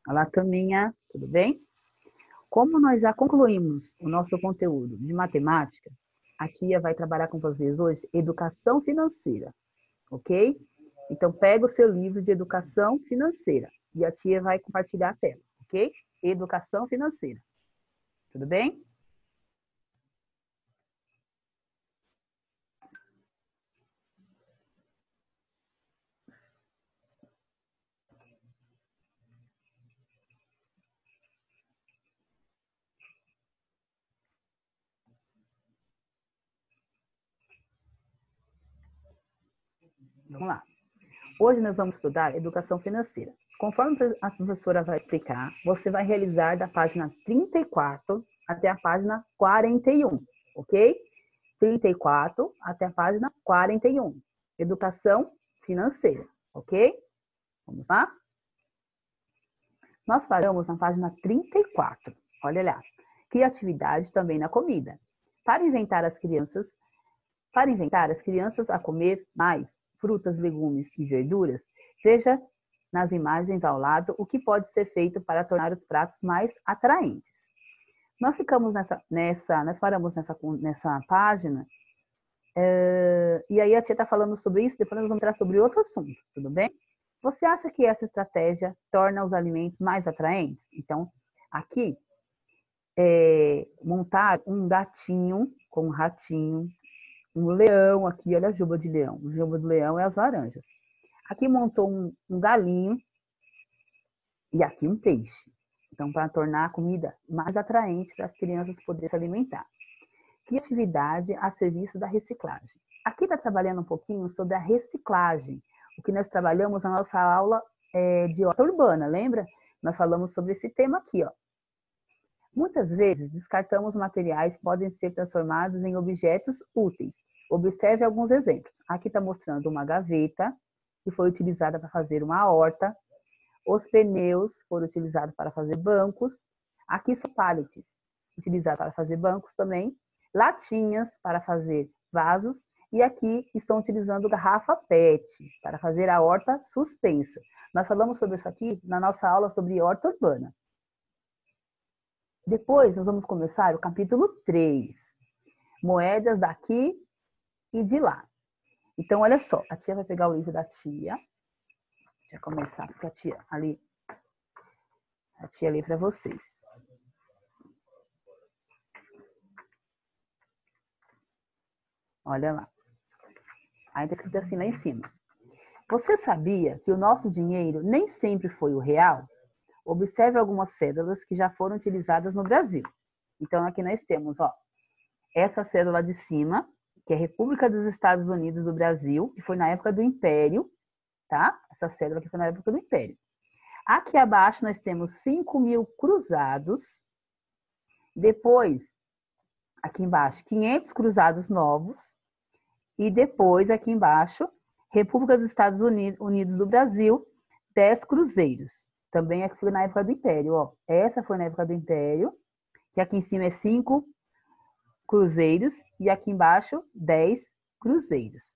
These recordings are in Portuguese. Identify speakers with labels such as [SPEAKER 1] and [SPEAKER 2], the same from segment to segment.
[SPEAKER 1] Olá, turminha, tudo bem? Como nós já concluímos o nosso conteúdo de matemática, a tia vai trabalhar com vocês hoje educação financeira, ok? Então, pega o seu livro de educação financeira e a tia vai compartilhar a tela, ok? Educação financeira, tudo bem? Vamos lá. Hoje nós vamos estudar educação financeira. Conforme a professora vai explicar, você vai realizar da página 34 até a página 41, ok? 34 até a página 41. Educação financeira, ok? Vamos lá? Nós paramos na página 34. Olha lá. Criatividade também na comida. Para inventar as crianças a comer mais frutas, legumes e verduras, veja nas imagens ao lado o que pode ser feito para tornar os pratos mais atraentes. Nós ficamos nós paramos nessa página, e aí a tia está falando sobre isso, depois nós vamos entrar sobre outro assunto, tudo bem? Você acha que essa estratégia torna os alimentos mais atraentes? Então, aqui, montar um gatinho com um ratinho, um leão aqui, olha a juba de leão. O juba do leão é as laranjas. Aqui montou um galinho e aqui um peixe. Então, para tornar a comida mais atraente para as crianças poderem se alimentar. Criatividade a serviço da reciclagem. Aqui está trabalhando um pouquinho sobre a reciclagem, o que nós trabalhamos na nossa aula de horta urbana, lembra? Nós falamos sobre esse tema aqui, ó. Muitas vezes, descartamos materiais que podem ser transformados em objetos úteis. Observe alguns exemplos. Aqui está mostrando uma gaveta, que foi utilizada para fazer uma horta. Os pneus foram utilizados para fazer bancos. Aqui são pallets, utilizados para fazer bancos também. Latinhas para fazer vasos. E aqui estão utilizando garrafa PET para fazer a horta suspensa. Nós falamos sobre isso aqui na nossa aula sobre horta urbana. Depois, nós vamos começar o capítulo 3. Moedas daqui e de lá. Então, olha só. A tia vai pegar o livro da tia. Deixa eu começar, porque a tia lê para vocês. Olha lá. Aí está escrito assim lá em cima. Você sabia que o nosso dinheiro nem sempre foi o real? Observe algumas cédulas que já foram utilizadas no Brasil. Então, aqui nós temos, ó, essa cédula de cima, que é a República dos Estados Unidos do Brasil, que foi na época do Império, tá? Essa cédula que foi na época do Império. Aqui abaixo nós temos 5.000 cruzados. Depois, aqui embaixo, 500 cruzados novos. E depois, aqui embaixo, República dos Estados Unidos do Brasil, 10 cruzeiros. Também aqui foi na época do Império, ó. Essa foi na época do Império, que aqui em cima é 5 cruzeiros e aqui embaixo 10 cruzeiros.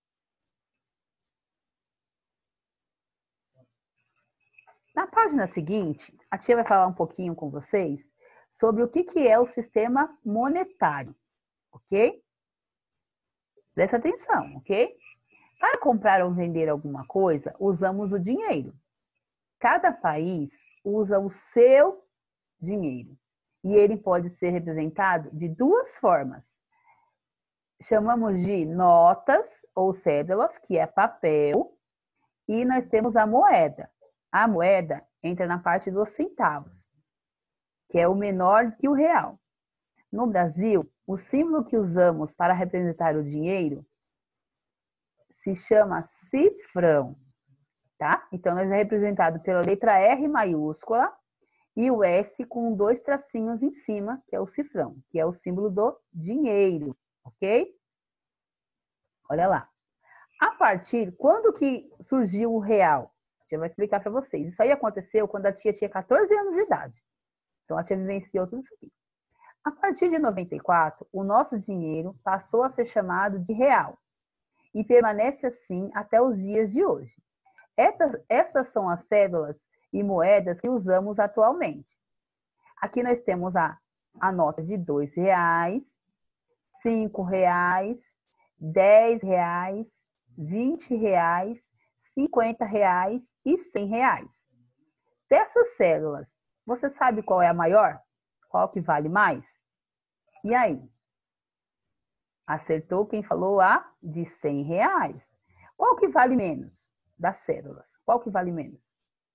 [SPEAKER 1] Na página seguinte, a tia vai falar um pouquinho com vocês sobre o que é o sistema monetário, ok? Presta atenção, ok? Para comprar ou vender alguma coisa, usamos o dinheiro. Cada país usa o seu dinheiro e ele pode ser representado de duas formas. Chamamos de notas ou cédulas, que é papel, e nós temos a moeda. A moeda entra na parte dos centavos, que é o menor que o real. No Brasil, o símbolo que usamos para representar o dinheiro se chama cifrão. Tá? Então, nós é representado pela letra R maiúscula e o S com 2 tracinhos em cima, que é o cifrão, que é o símbolo do dinheiro, ok? Olha lá. Quando que surgiu o real? A tia vai explicar para vocês. Isso aí aconteceu quando a tia tinha 14 anos de idade. Então, a tia vivenciou tudo isso aqui. A partir de 94, o nosso dinheiro passou a ser chamado de real e permanece assim até os dias de hoje. Essas são as cédulas e moedas que usamos atualmente. Aqui nós temos a nota de R$2, R$5, R$10, R$20, R$50 e R$100. Dessas cédulas, você sabe qual é a maior? Qual que vale mais? E aí? Acertou quem falou a de R$100. Qual que vale menos das cédulas? Qual que vale menos?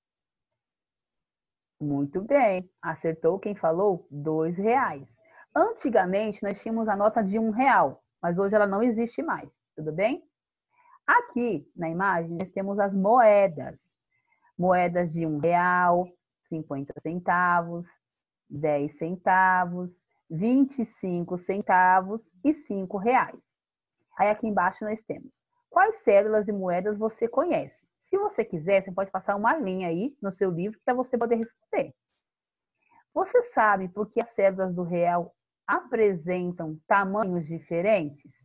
[SPEAKER 1] Muito bem, acertou quem falou R$2. Antigamente, nós tínhamos a nota de R$1, mas hoje ela não existe mais, tudo bem? Aqui, na imagem, nós temos as moedas. Moedas de R$1, 50 centavos, 10 centavos, 25 centavos e R$5. Aí aqui embaixo nós temos quais cédulas e moedas você conhece. Se você quiser, você pode passar uma linha aí no seu livro para você poder responder. Você sabe por que as cédulas do real apresentam tamanhos diferentes?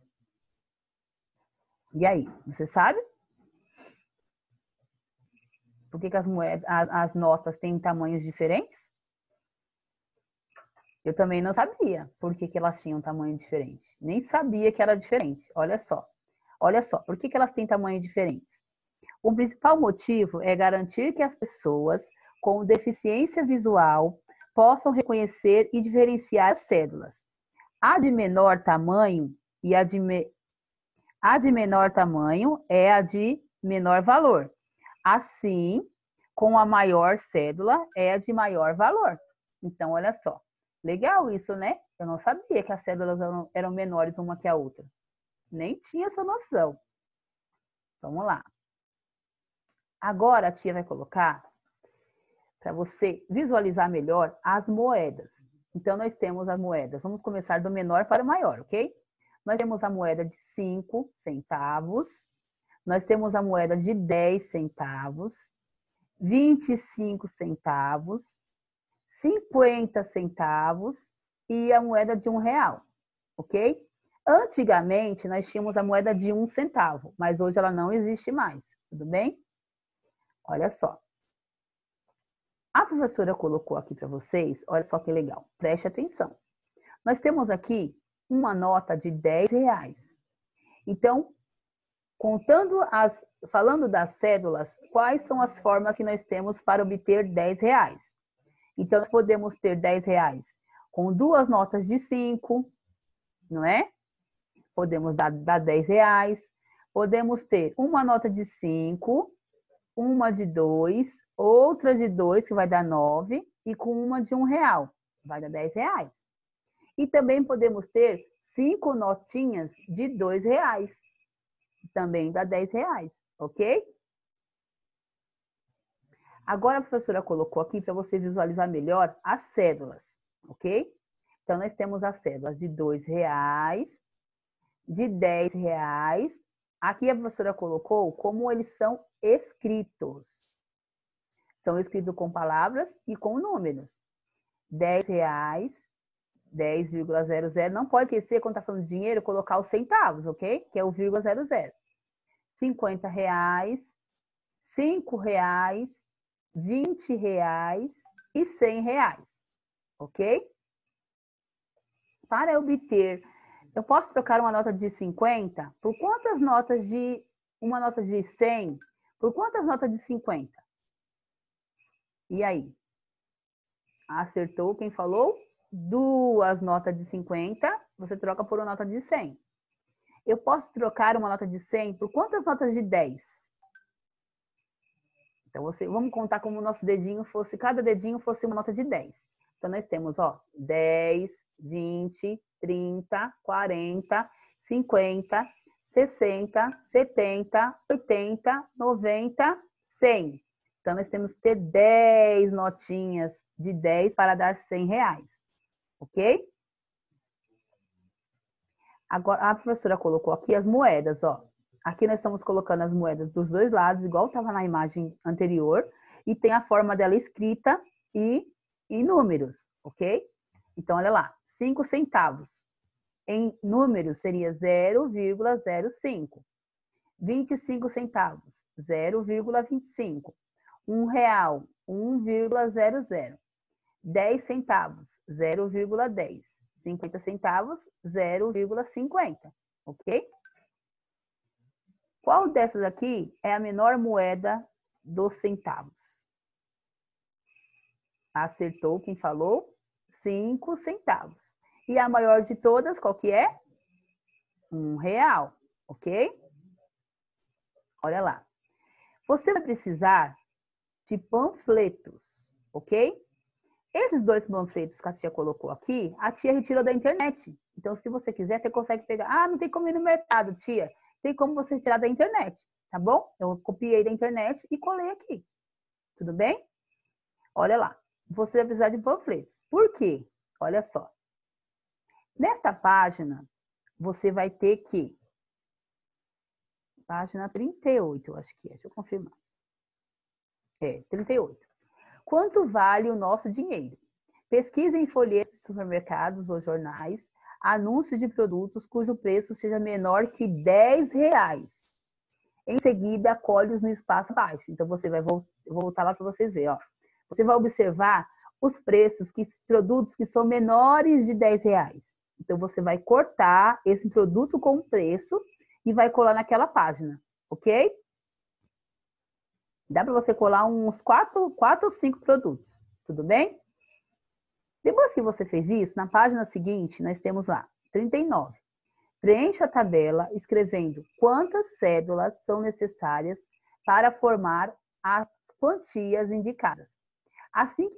[SPEAKER 1] E aí, você sabe? Por que as notas têm tamanhos diferentes? Eu também não sabia por que elas tinham tamanho diferente. Nem sabia que era diferente. Olha só. Olha só, por que elas têm tamanho diferentes? O principal motivo é garantir que as pessoas com deficiência visual possam reconhecer e diferenciar as cédulas. A de menor tamanho e a de menor tamanho é a de menor valor. Assim, com a maior cédula é a de maior valor. Então, olha só. Legal isso, né? Eu não sabia que as cédulas eram menores uma que a outra. Nem tinha essa noção. Vamos lá. Agora a tia vai colocar para você visualizar melhor as moedas. Então, nós temos as moedas. Vamos começar do menor para o maior, ok? Nós temos a moeda de 5 centavos. Nós temos a moeda de 10 centavos. 25 centavos. 50 centavos e a moeda de R$1, ok? Antigamente, nós tínhamos a moeda de 1 centavo, mas hoje ela não existe mais, tudo bem? Olha só. A professora colocou aqui para vocês, olha só que legal, preste atenção. Nós temos aqui uma nota de R$10. Então, falando das cédulas, quais são as formas que nós temos para obter R$10? Então, nós podemos ter R$10 com duas notas de 5, não é? Podemos dar R$10. Podemos ter uma nota de 5, uma de 2, outra de 2, que vai dar 9, e com uma de R$1, vai dar R$10. E também podemos ter 5 notinhas de R$2, também dá R$10, ok? Agora a professora colocou aqui para você visualizar melhor as cédulas, ok? Então, nós temos as cédulas de R$2, de R$10. Aqui a professora colocou como eles são escritos. São escritos com palavras e com números. R$10, 10,00. Não pode esquecer, quando está falando de dinheiro, colocar os centavos, ok? Que é o vírgula 00. R$50, R$5, R$20 e R$100, ok? Para obter, eu posso trocar uma nota de 50 por quantas notas de uma nota de 100? Por quantas notas de 50? E aí? Acertou quem falou? Duas notas de 50, você troca por uma nota de 100. Eu posso trocar uma nota de 100 por quantas notas de 10? Então, vamos contar como o nosso dedinho fosse, cada dedinho fosse uma nota de 10. Então, nós temos, ó, 10, 20, 30, 40, 50, 60, 70, 80, 90, 100. Então, nós temos que ter 10 notinhas de 10 para dar R$100, ok? Agora, a professora colocou aqui as moedas, ó. Aqui nós estamos colocando as moedas dos dois lados, igual estava na imagem anterior, e tem a forma dela escrita e em números, ok? Então, olha lá, 5 centavos. Em números seria 0,05. 25 centavos, 0,25. R$1, 1,00. 10 centavos, 0,10. 50 centavos, 0,50. Ok? Qual dessas aqui é a menor moeda dos centavos? Acertou quem falou? 5 centavos. E a maior de todas, qual que é? R$1, ok? Olha lá. Você vai precisar de panfletos, ok? Esses 2 panfletos que a tia colocou aqui, a tia retirou da internet. Então, se você quiser, você consegue pegar. Ah, não tem como ir no mercado, tia. Tem como você tirar da internet, tá bom? Eu copiei da internet e colei aqui. Tudo bem? Olha lá. Você vai precisar de panfletos. Por quê? Olha só. Nesta página, você vai ter que... Página 38, eu acho que é. Deixa eu confirmar. 38. Quanto vale o nosso dinheiro? Pesquise em folhetos de supermercados ou jornais anúncios de produtos cujo preço seja menor que R$10. Em seguida, colhe-os no espaço abaixo. Então, você vai voltar lá para vocês verem. Ó. Você vai observar os preços, produtos que são menores de R$10. Então, você vai cortar esse produto com o preço e vai colar naquela página, ok? Dá para você colar uns 4 ou 5 produtos, tudo bem? Depois que você fez isso, na página seguinte, nós temos lá 39. Preencha a tabela escrevendo quantas cédulas são necessárias para formar as quantias indicadas. Assim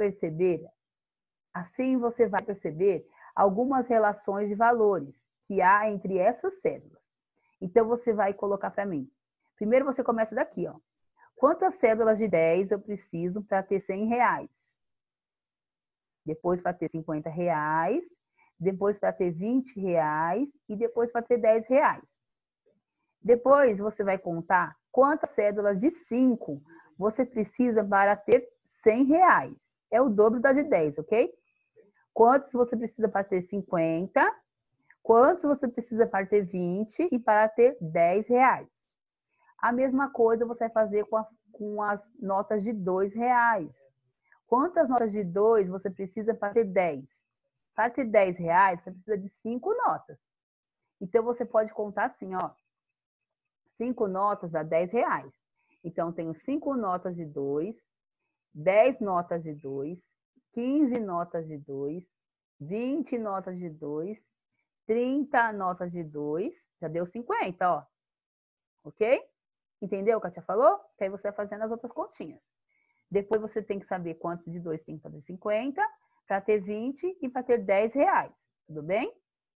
[SPEAKER 1] você vai perceber algumas relações de valores que há entre essas cédulas. Então, você vai colocar para mim. Primeiro, você começa daqui, ó. Quantas cédulas de 10 eu preciso para ter R$100? Depois para ter R$50, depois para ter R$20 e depois para ter R$10. Depois você vai contar quantas cédulas de 5 você precisa para ter R$100. É o dobro da de 10, ok? Quantos você precisa para ter 50? Quantos você precisa para ter 20 e para ter R$10? A mesma coisa você vai fazer com as notas de R$2. Quantas notas de 2 você precisa para ter 10? Para ter R$10, você precisa de 5 notas. Então, você pode contar assim, ó. 5 notas dá R$10. Então, tenho 5 notas de 2, 10 notas de 2, 15 notas de 2, 20 notas de 2, 30 notas de 2, já deu 50, ó. Ok? Entendeu o que a tia falou? Que aí você vai fazendo as outras continhas. Depois você tem que saber quantos de 2 tem para ter 50, para ter 20 e para ter R$10. Tudo bem?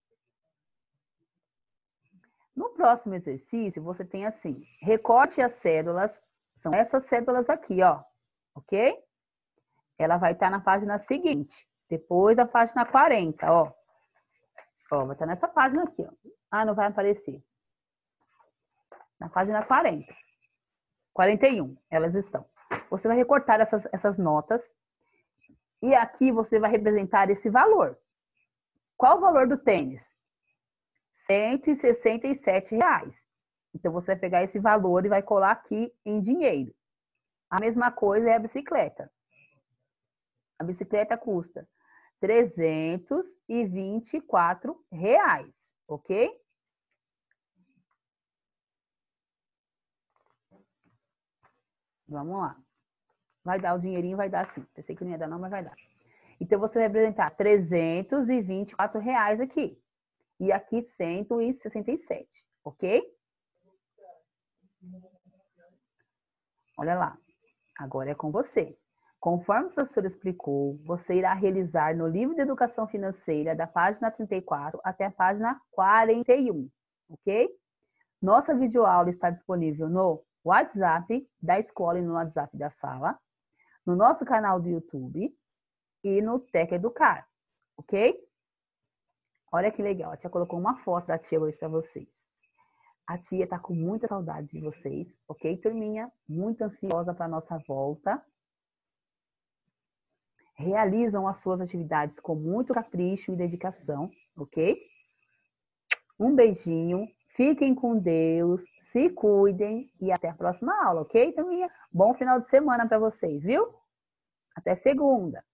[SPEAKER 1] No próximo exercício, você tem assim, recorte as cédulas, são essas cédulas aqui, ó, ok? Ela vai estar na página seguinte, depois da página 40, ó. Ó, vai estar nessa página aqui, ó. Ah, não vai aparecer. Na página 40. 41, elas estão. Você vai recortar essas notas e aqui você vai representar esse valor. Qual o valor do tênis? R$167. Então, você vai pegar esse valor e vai colar aqui em dinheiro. A mesma coisa é a bicicleta. A bicicleta custa R$324, ok? Vamos lá. Vai dar o dinheirinho, vai dar sim. Pensei que não ia dar não, mas vai dar. Então, você vai representar R$324 aqui. E aqui 167, ok? Olha lá. Agora é com você. Conforme o professor explicou, você irá realizar no livro de educação financeira da página 34 até a página 41, ok? Nossa videoaula está disponível no WhatsApp da escola e no WhatsApp da sala, no nosso canal do YouTube e no Tec Educar, ok? Olha que legal, a tia colocou uma foto da tia hoje para vocês. A tia tá com muita saudade de vocês, ok, turminha? Muito ansiosa para a nossa volta. Realizam as suas atividades com muito capricho e dedicação, ok? Um beijinho, fiquem com Deus, se cuidem e até a próxima aula, ok, turminha? Bom final de semana para vocês, viu? Até segunda.